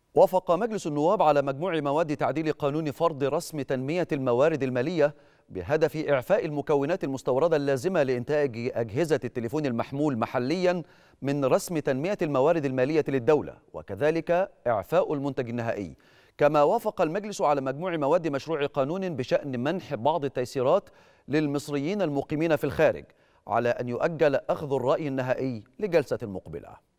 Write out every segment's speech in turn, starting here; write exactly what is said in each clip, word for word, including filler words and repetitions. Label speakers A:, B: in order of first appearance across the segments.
A: وافق مجلس النواب على مجموع مواد تعديل قانون فرض رسم تنمية الموارد المالية بهدف إعفاء المكونات المستوردة اللازمة لإنتاج أجهزة التليفون المحمول محليا من رسم تنمية الموارد المالية للدولة، وكذلك إعفاء المنتج النهائي. كما وافق المجلس على مجموع مواد مشروع قانون بشأن منح بعض التيسيرات للمصريين المقيمين في الخارج، على أن يؤجل أخذ الرأي النهائي لجلسة مقبلة.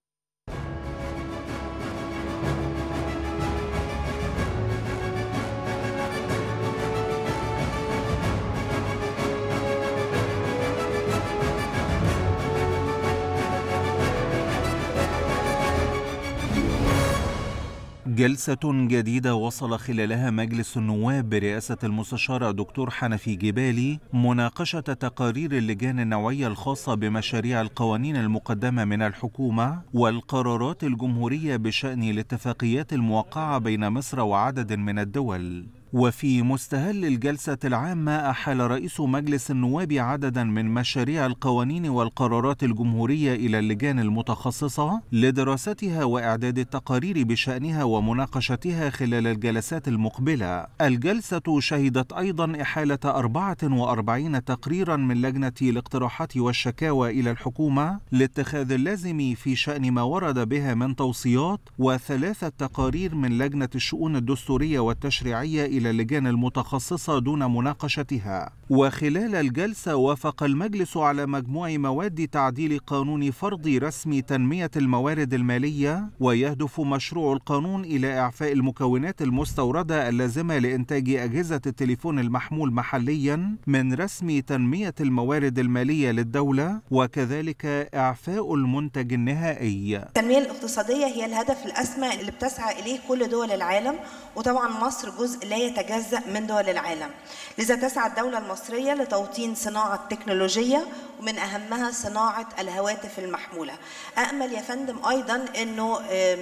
B: جلسة جديدة وصل خلالها مجلس النواب برئاسة المستشار دكتور حنفي جبالي مناقشة تقارير اللجان النوعية الخاصة بمشاريع القوانين المقدمة من الحكومة والقرارات الجمهورية بشأن الاتفاقيات الموقعة بين مصر وعدد من الدول. وفي مستهل الجلسة العامة أحال رئيس مجلس النواب عددا من مشاريع القوانين والقرارات الجمهورية إلى اللجان المتخصصة لدراستها وإعداد التقارير بشأنها ومناقشتها خلال الجلسات المقبلة. الجلسة شهدت أيضا إحالة أربعة وأربعين تقريرا من لجنة الاقتراحات والشكاوى إلى الحكومة لاتخاذ اللازم في شأن ما ورد بها من توصيات، وثلاثة تقارير من لجنة الشؤون الدستورية والتشريعية إلى اللجان المتخصصة دون مناقشتها. وخلال الجلسة وافق المجلس على مجموع مواد تعديل قانون فرض رسم تنمية الموارد المالية، ويهدف مشروع القانون إلى إعفاء المكونات المستوردة اللازمة لإنتاج أجهزة التليفون المحمول محليا من رسم تنمية الموارد المالية للدولة، وكذلك إعفاء المنتج النهائي.
C: التنمية الاقتصادية هي الهدف الأسمى اللي بتسعى إليه كل دول العالم، وطبعا مصر جزء لا يتجزأ من دول العالم. لذا تسعى الدولة المصرية لتوطين صناعة تكنولوجية، ومن أهمها صناعة الهواتف المحمولة. أأمل يا فندم أيضا أنه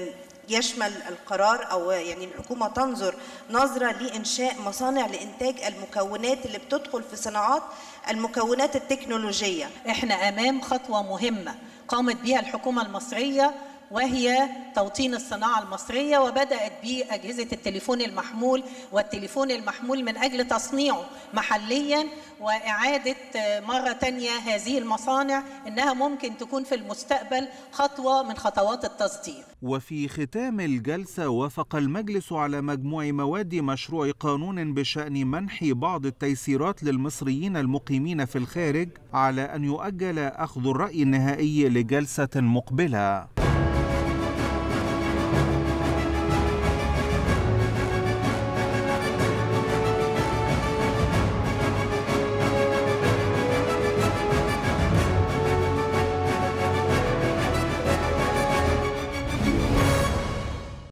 C: يشمل القرار أو يعني الحكومة تنظر نظرة لإنشاء مصانع لإنتاج المكونات اللي بتدخل في صناعات المكونات التكنولوجية.
D: إحنا أمام خطوة مهمة قامت بها الحكومة المصرية، وهي توطين الصناعة المصرية، وبدأت بأجهزة التليفون المحمول والتليفون المحمول من أجل تصنيعه محليا، وإعادة مرة تانية هذه المصانع إنها ممكن تكون في المستقبل خطوة من خطوات التصدير.
B: وفي ختام الجلسة وافق المجلس على مجموع مواد مشروع قانون بشأن منح بعض التيسيرات للمصريين المقيمين في الخارج، على أن يؤجل أخذ الرأي النهائي لجلسة مقبلة.